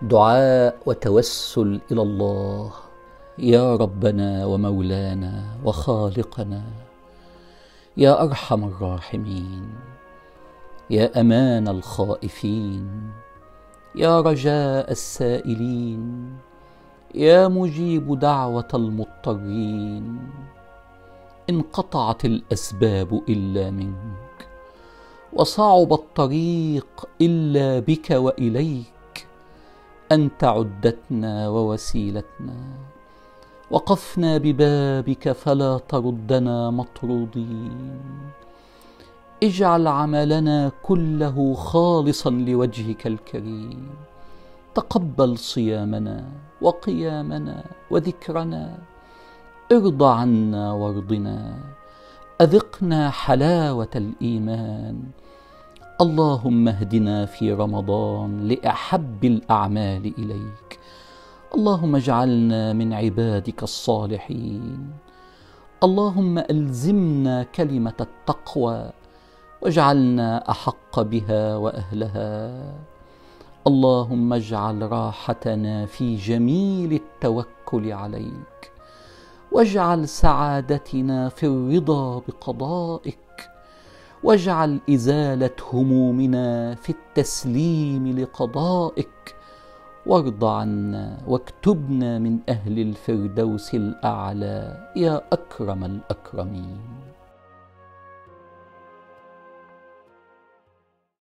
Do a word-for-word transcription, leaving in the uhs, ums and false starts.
دعاء وتوسل إلى الله. يا ربنا ومولانا وخالقنا، يا أرحم الراحمين، يا أمان الخائفين، يا رجاء السائلين، يا مجيب دعوة المضطرين، انقطعت الأسباب إلا منك، وصعب الطريق إلا بك وإليك. أنت عدتنا ووسيلتنا، وقفنا ببابك فلا تردنا مطرودين. اجعل عملنا كله خالصا لوجهك الكريم. تقبل صيامنا وقيامنا وذكرنا. ارض عنا وارضنا. أذقنا حلاوة الإيمان. اللهم اهدنا في رمضان لأحب الأعمال إليك. اللهم اجعلنا من عبادك الصالحين. اللهم ألزمنا كلمة التقوى واجعلنا أحق بها وأهلها. اللهم اجعل راحتنا في جميل التوكل عليك، واجعل سعادتنا في الرضا بقضائك، واجعل إزالة همومنا في التسليم لقضائك. وارض عنا واكتبنا من أهل الفردوس الأعلى يا أكرم الأكرمين.